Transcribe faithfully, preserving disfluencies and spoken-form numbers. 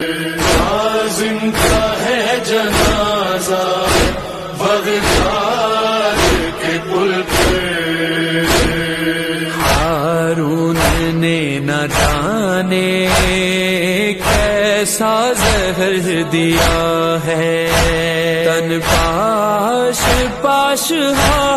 आज़िम का है जनाजा बगदाद के पुल पे। हारून ने न जाने कैसा जहर दिया है, तन पाश पाश